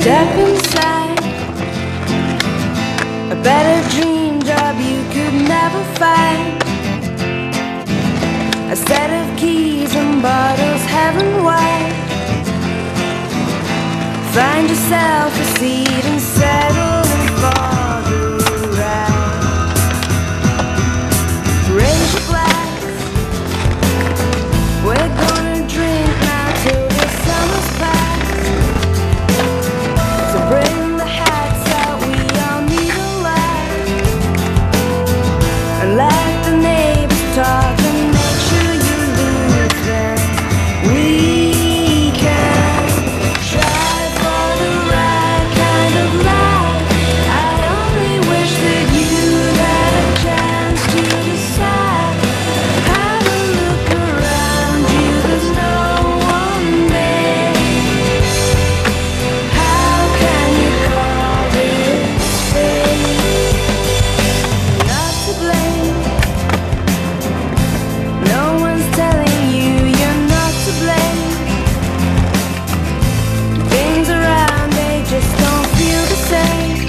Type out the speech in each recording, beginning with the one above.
Step inside a better dream job you could never find. A set of keys and bottles heaven-wide. Find yourself a seat and settle in for the ride. Raise your glass, we're gonna drink now till the summer's past. So bring the hats out, we all need a laugh. And let the neighbors talk and make sure you lose them. We can try for the right kind of life. I only wish that you had a chance to decide. Have a look around you, there's no one there. How can you call this fate? Not to blame. No one's telling you you're not to blame. Things around, they just don't feel the same.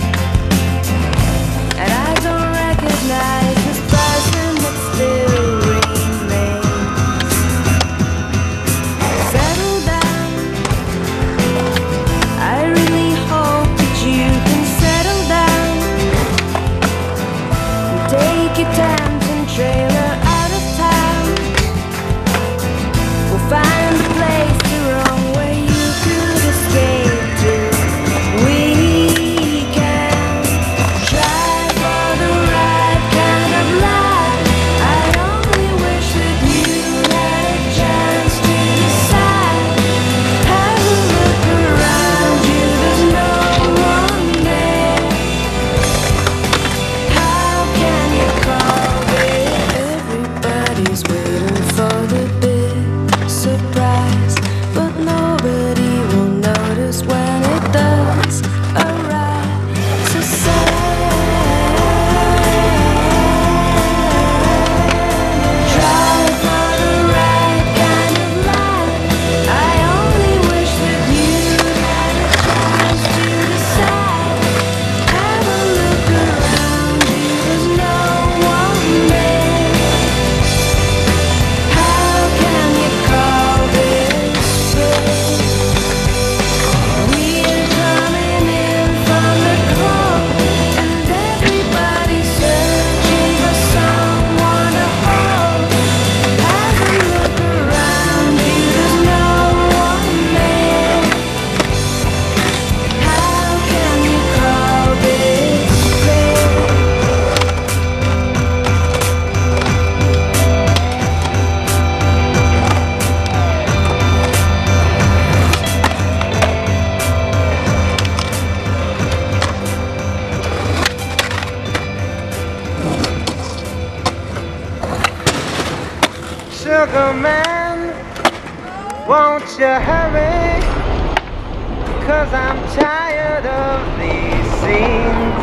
And I don't recognize this person that still remains. Settle down. I really hope that you can settle down. And take your Tampton trailer out of town. We'll find a place to roam where you could escape to. We can try for the right kind of life. I only wish that you had a chance to decide. Have a look around you, there's no one there. How can you call it? Everybody's waiting for the big surprise, but nobody will notice when it does arrive. So try for the right kind of life. I only wish that you had a chance to decide. Have a look around you, there's no one there. How can you call this fate? We're coming in from the cold, and everybody's searching for someone to hold. Have a look around you, there's no one there. How can you call this fate? Sugar man, won't you hurry? 'Cause I'm tired of these scenes.